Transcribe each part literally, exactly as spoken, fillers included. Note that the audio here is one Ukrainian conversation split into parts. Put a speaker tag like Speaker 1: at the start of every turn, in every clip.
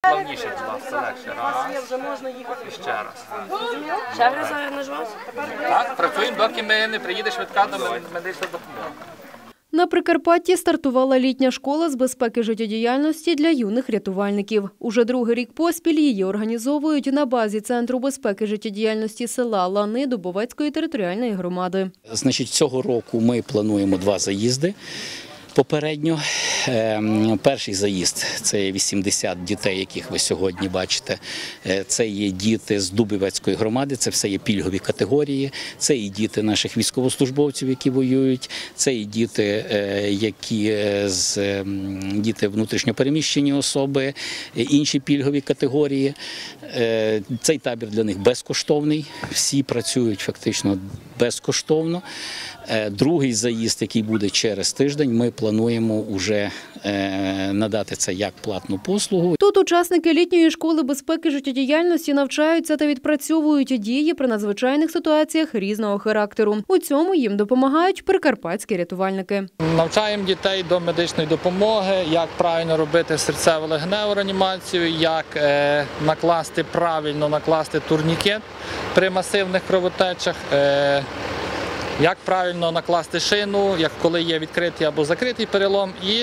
Speaker 1: плавніше, будь ласка, легше. Раз. І ще раз.
Speaker 2: Ще раз нажимати?
Speaker 1: Так, працюємо, доки ми не приїде швидка до медична допомога.
Speaker 3: На Прикарпатті стартувала літня школа з безпеки життєдіяльності для юних рятувальників. Уже другий рік поспіль її організовують на базі Центру безпеки життєдіяльності села Лани Дубовецької територіальної громади.
Speaker 4: Значить, цього року ми плануємо два заїзди. Попередньо перший заїзд – це вісімдесят дітей, яких ви сьогодні бачите. Це є діти з Дубовецької громади, це все є пільгові категорії. Це і діти наших військовослужбовців, які воюють. Це і діти, які з діти внутрішньопереміщені особи, інші пільгові категорії. Цей табір для них безкоштовний. Всі працюють фактично безкоштовно. Другий заїзд, який буде через тиждень, ми плануємо вже надати це як платну послугу.
Speaker 3: Тут учасники літньої школи безпеки життєдіяльності навчаються та відпрацьовують дії при надзвичайних ситуаціях різного характеру. У цьому їм допомагають прикарпатські рятувальники.
Speaker 1: Навчаємо дітей до медичної допомоги, як правильно робити серцево-легеневу реанімацію, як накласти правильно накласти турнікет при масивних кровотечах. Як правильно накласти шину, як коли є відкритий або закритий перелом, і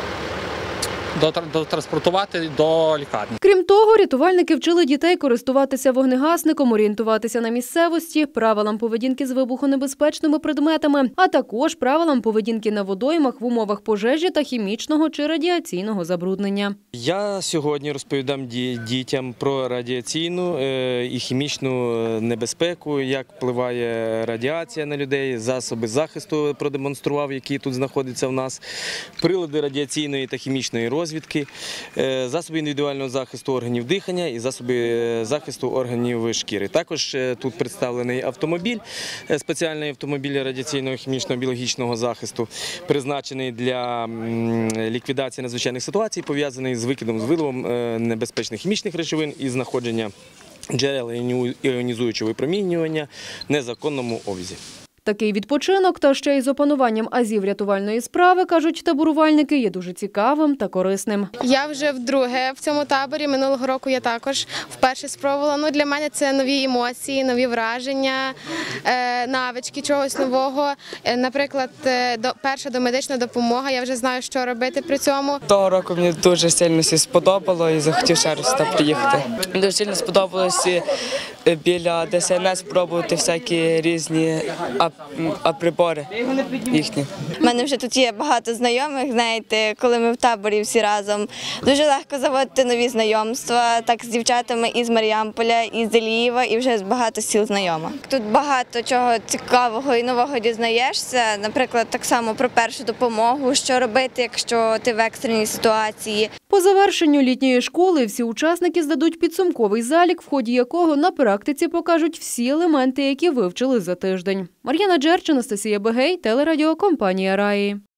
Speaker 1: дотранспортувати до лікарні.
Speaker 3: Крім того, рятувальники вчили дітей користуватися вогнегасником, орієнтуватися на місцевості, правилам поведінки з вибухонебезпечними предметами, а також правилам поведінки на водоймах в умовах пожежі та хімічного чи радіаційного забруднення.
Speaker 5: Я сьогодні розповідам дітям про радіаційну і хімічну небезпеку, як впливає радіація на людей, засоби захисту продемонстрував, які тут знаходяться в нас, прилади радіаційної та хімічної розвідки, розвідки, засоби індивідуального захисту органів дихання і засоби захисту органів шкіри. Також тут представлений автомобіль, спеціальний автомобіль радіаційного, хімічного, біологічного захисту, призначений для ліквідації надзвичайних ситуацій, пов'язаний з викидом, з виловом небезпечних хімічних речовин і знаходження джерел іонізуючого випромінювання в незаконному обігу.
Speaker 3: Такий відпочинок та ще й з опануванням азів рятувальної справи, кажуть таборувальники, є дуже цікавим та корисним.
Speaker 6: Я вже вдруге в цьому таборі, минулого року я також вперше спробувала. Ну, для мене це нові емоції, нові враження, навички чогось нового. Наприклад, перша домедична допомога, я вже знаю, що робити при цьому.
Speaker 7: Того року мені дуже сильно сподобало і захотів ще раз сюди приїхати. Дуже сильно сподобалося біля Д С Н С спробувати всякі різні прибори їхні.
Speaker 8: У мене вже тут є багато знайомих, знаєте, коли ми в таборі всі разом. Дуже легко заводити нові знайомства, так з дівчатами із Маріамполя, із Делієва, і вже з багато сіл знайома. Тут багато чого цікавого і нового дізнаєшся, наприклад, так само про першу допомогу, що робити, якщо ти в екстреній ситуації.
Speaker 3: По завершенню літньої школи всі учасники здадуть підсумковий залік, в ході якого на практиці покажуть всі елементи, які вивчили за тиждень. Мар'яна Джерч, Анастасія Бегей, телерадіокомпанія «Раї».